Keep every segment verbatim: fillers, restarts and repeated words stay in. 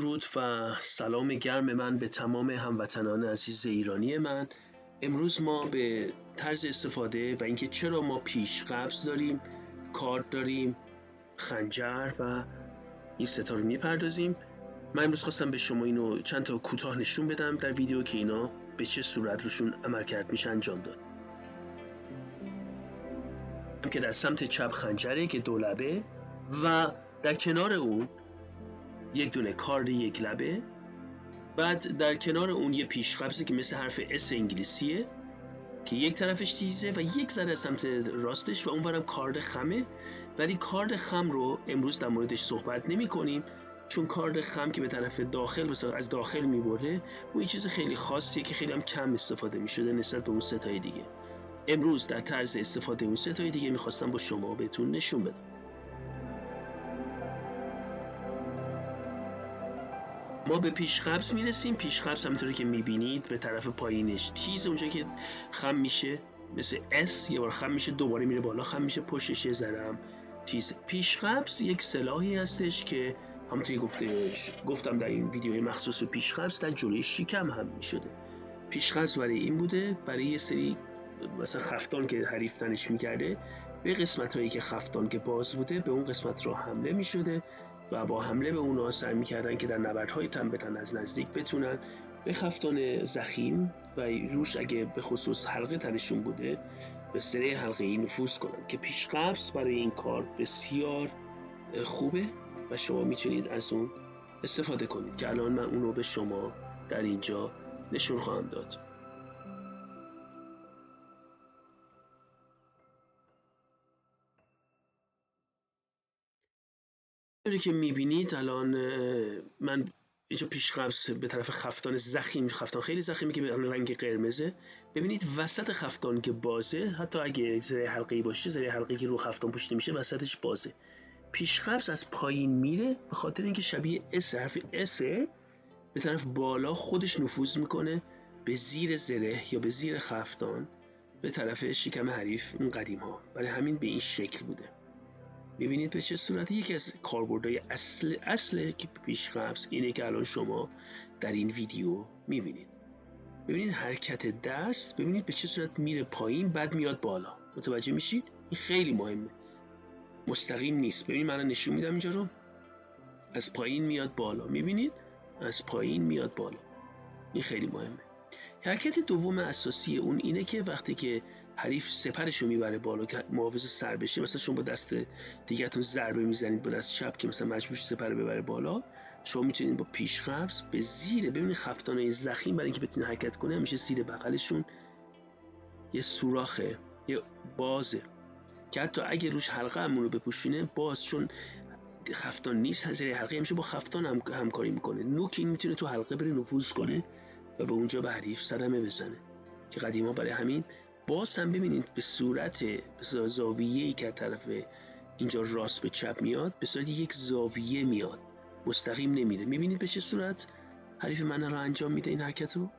درود و سلام گرم من به تمام هموطنان عزیز ایرانی من. امروز ما به طرز استفاده و اینکه چرا ما پیش قبض داریم، کارد داریم، خنجر و این ستا رو میپردازیم. من امروز خواستم به شما اینو چند تا کوتاه نشون بدم در ویدیو که اینا به چه صورت روشون عملکرد میشه انجام داد. که در سمت چپ خنجره که دو لبه و در کنار اون یک دونه کارد یک لبه، بعد در کنار اون یه پیش قبضه که مثل حرف اس انگلیسیه که یک طرفش تیزه و یک ذره سمت راستش و اونورم کارد خمه، ولی کارد خم رو امروز در موردش صحبت نمی کنیم چون کارد خم که به طرف داخل مثلا از داخل میبره و یه چیز خیلی خاصیه که خیلی هم کم استفاده میشده نسبت به اون ستای دیگه. امروز در طرز استفاده اون ستای دیگه میخواستم با شما بهتون نشون بدم. ما به پیش قبض میرسیم. پیش قبض همونطوری که میبینید به طرف پایینش تیز، اونجا که خم میشه مثل اس یه بار خم میشه دوباره میره بالا خم میشه، پشتش یه ذره هم تیز. پیش قبض یک سلاحی هستش که همونطوری گفته گفتم در این ویدیوی مخصوص پیش قبض در جلوی شکم هم میشده. پیش قبض برای این بوده، برای یه سری مثلا خفتان که حریف تنش میکرده به قسمت هایی که خفتان که باز بوده به اون قسمت را حمله میشده و با حمله به اونا سعی میکردن که در نبردهای تن به تن از نزدیک بتونن به خفتان ضخیم و روش اگه به خصوص حلقه تنشون بوده به سره حلقه ای نفوذ کنن، که پیش قبض برای این کار بسیار خوبه و شما میتونید از اون استفاده کنید که الان من اونو به شما در اینجا نشون خواهم داد. اینطوری که میبینید الان من اینجا پیش قبض به طرف خفتان ضخیم، خفتان خیلی ضخیمی که به رنگ قرمزه. ببینید وسط خفتان که بازه، حتی اگه زره حلقه‌ای باشه، زره حلقه‌ای که رو خفتان پوشیده میشه وسطش بازه. پیش قبض از پایین میره به خاطر اینکه شبیه اس، حرف اس به طرف بالا خودش نفوذ میکنه به زیر زره یا به زیر خفتان به طرف شکم حریف اون قدیم ها. برای همین به این شکل بوده. میبینید به چه صورتی. یکی از کاربردهای اصل اصل که پیش قبض اینه که الان شما در این ویدیو میبینید. ببینید حرکت دست، ببینید به چه صورت میره پایین بعد میاد بالا. متوجه میشید؟ این خیلی مهمه، مستقیم نیست. ببینید من نشون میدم اینجا رو، از پایین میاد بالا، میبینید از پایین میاد بالا. این خیلی مهمه. حرکت دوم اساسی اون اینه که وقتی که حریف سپرشو میبره بالا که محافظ سر بشه، مثلا شما با دست دیگه‌تون ضربه میزنید با دست چپ که مثلا مجبور شید سپر ببره بالا، شما میتونید با پیش قبض به زیر، ببینید خفتانای ضخیم برای اینکه بتونه حرکت کنه همیشه زیر بغلشون یه سوراخه، یه بازه که حتی اگه روش حلقه همون رو بپوشونه باز، چون خفتان نیست زیر حلقه همیشه با خفتان هم همکاری میکنه، نوک این میتونه تو حلقه بره نفوذ کنه و به اونجا به حریف صدمه بزنه که قدیما برای همین باز هم ببینید به صورت به زاویه‌ای که طرف اینجا راست به چپ میاد به صورت یک زاویه میاد، مستقیم نمیره. میبینید به چه صورت حریف من رو انجام میده این حرکت رو.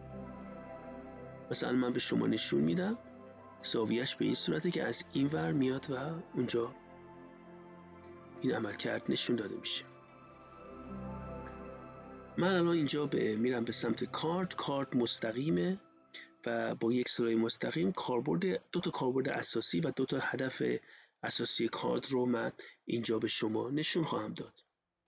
مثلا من به شما نشون میدم زاویهش به این صورته که از این ور میاد و اونجا این عمل کرد نشون داده میشه. من الان اینجا به میرم به سمت کارت. کارت مستقیمه و با یک سلای مستقیم کاربرد، دو تا کاربرد اساسی و دو تا هدف اساسی کارت رو من اینجا به شما نشون خواهم داد.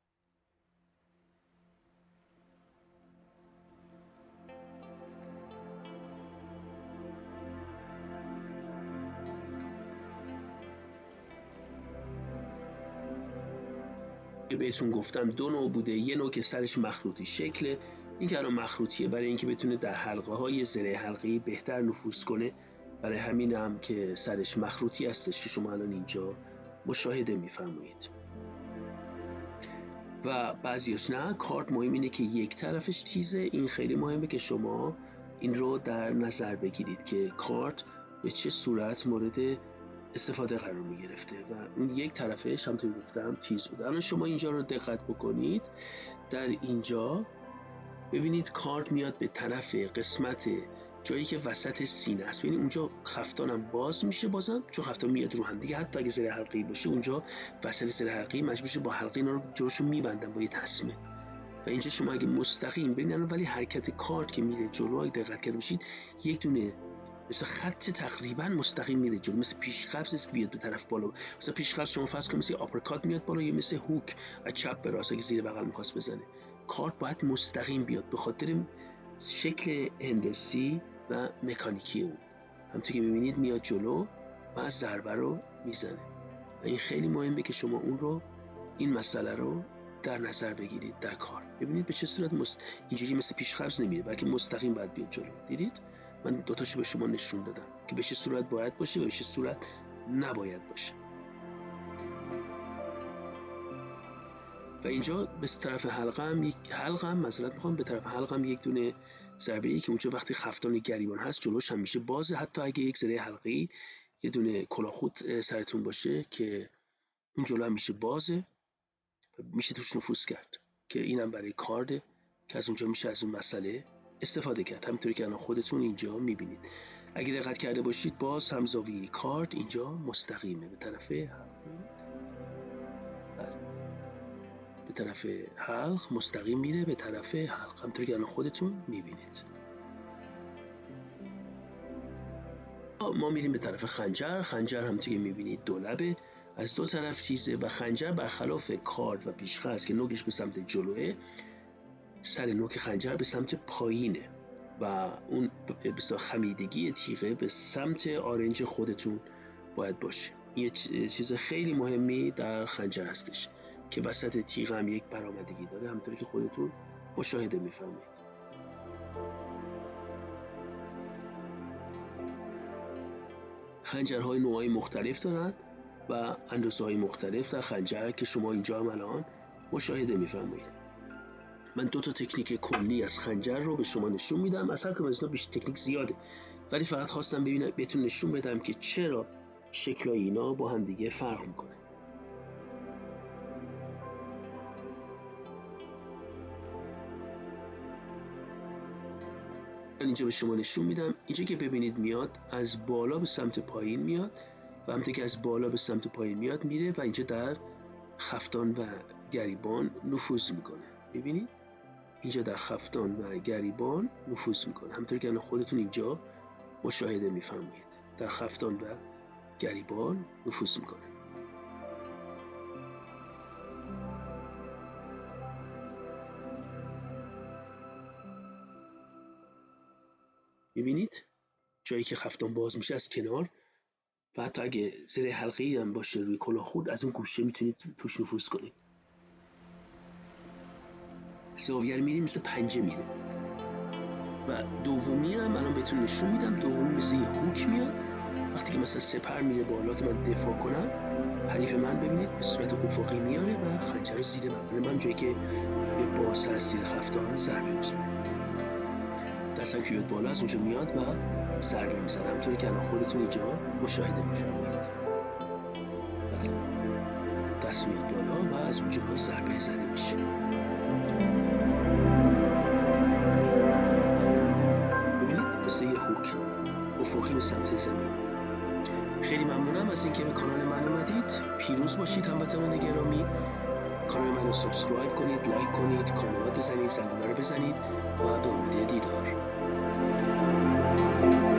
بهتون گفتم دو نوع بوده، یه نوع که سرش مخروطی شکله، این که الان مخروطیه برای اینکه بتونه در حلقه های زره حلقه‌ای بهتر نفوذ کنه، برای همین هم که سرش مخروطی هستش که شما الان اینجا مشاهده میفرمایید. و بعضیش نه، کارت مهم اینه که یک طرفش تیزه. این خیلی مهمه که شما این رو در نظر بگیرید که کارت به چه صورت مورد استفاده قرار می گرفته و اون یک طرفش هم توی گفتم تیز بوده. الان شما اینجا رو دقت بکنید، در اینجا ببینید کارت میاد به طرف قسمت جایی که وسط سینه است. ببینید اونجا خفتانم باز میشه، بازم چون خفتان میاد رو هم دیگه، حتی اگه زره حلقه‌ای باشه اونجا وسط زره حلقه‌ای مجبور شه با حلقه اینا رو جلوشو میبندن با یه تسمه. و اینجا شما اگه مستقیم ببینید ولی حرکت کارت که میره جلو اگه دقت کرده باشید یک دونه مثل خط تقریبا مستقیم میره جلو، مثل پیشقبض است که بیاد به طرف بالا. مثلا پیشقبض شما فرض کنید مثل آپرکات میاد بالا یا مثل هوک از چپ به راست اگه زیر بغل میخواست بزنه. کارت باید مستقیم بیاد به خاطر شکل هندسی و مکانیکی اون. همونطور که میبینید میاد جلو و از ضربه رو میزنه و این خیلی مهمه که شما اون رو این مسئله رو در نظر بگیرید در کار. ببینید به چه صورت مست... اینجوری مثل پیشقبض نمیره بلکه مستقیم باید بیاد جلو. دیدید من دو تاشو به شما نشون دادم که به چه صورت باید باشه و به چه صورت نباید باشه. و اینجا به طرف حلقه هم یک حلقه هم معذرت میخوام به طرف حلقه هم یک دونه ضربه ای که اونجا وقتی خفتان گریبان هست جلوش همیشه بازه، حتی اگه یک زره حلقه‌ای یه دونه کلاهخود سرتون باشه که اون جلو همیشه بازه میشه توش نفوذ کرد که اینم برای کارده که از اونجا میشه از اون مسئله استفاده کرد. همینطوری که الان خودتون اینجا میبینید اگه دقت کرده باشید باز هم زاویه کارت اینجا مستقیمه به طرف به طرف حلق مستقیم میره به طرف حلق، همونطوری که الان خودتون میبینید. ما میریم به طرف خنجر. خنجر همونطوری که میبینید دو لبه از دو طرف چیزه و خنجر برخلاف کارد و پیشخست که نوکش به سمت جلوه، سر نوک خنجر به سمت پایینه و اون بسیار خمیدگی تیغه به سمت آرنج خودتون باید باشه. یه چیز خیلی مهمی در خنجر هستش که وسط تیغ هم یک برآمدگی داره، همونطوری که خودتون مشاهده میفرمایید. خنجرهای نوعای مختلف دارن و اندازه‌های مختلف در خنجر که شما اینجا هم الان مشاهده میفرمایید. من دو تا تکنیک کلی از خنجر رو به شما نشون میدم. اصلا که مثلا بیشتر تکنیک زیاده ولی فقط خواستم ببینم بهتون نشون بدم که چرا شکلای اینا با هم دیگه فرق میکنه. اینجا به شما نشون میدم. اینجا که ببینید میاد از بالا به سمت پایین میاد و همونطور که از بالا به سمت پایین میاد میره و اینجا در خفتان و گریبان نفوذ میکنه. ببینید اینجا در خفتان و گریبان نفوذ میکنه، همونطور که خودتون اینجا مشاهده میفرمایید در خفتان و گریبان نفوذ میکنه. میبینید جایی که خفتان باز میشه از کنار و حتی اگه زره حلقه‌ای هم باشه روی کلاهخود از اون گوشه میتونید توش نفوذ کنید. زاویه رو میریم مثل پنجه میره و دومی هم الان بهتون نشون میدم. دومی مثل یه هوک میاد وقتی که مثلا سپر میره بالا که من دفاع کنم، حریف من ببینید به صورت افقی میاره و خنجر رو زیر بغل من جایی که به باز از زیر خفتان ضربه میزنه. دستم که بیاد بالا از اونجا میاد و ضربه میزنه، همونطوری که الان خودتون اینجا مشاهده میفرمایید. بله دست میاد بالا و از اونجا ضربه زده میشه. ببینید مثل یه هوک افقی به سمت زمین. خیلی ممنونم از اینکه به کانال من اومدید. پیروز باشید هموطنان گرامی. کانال من رو سابسکرایب کنید، لایک کنید، کامنت بزنید، زنگوله رو بزنید و به امید دیدار.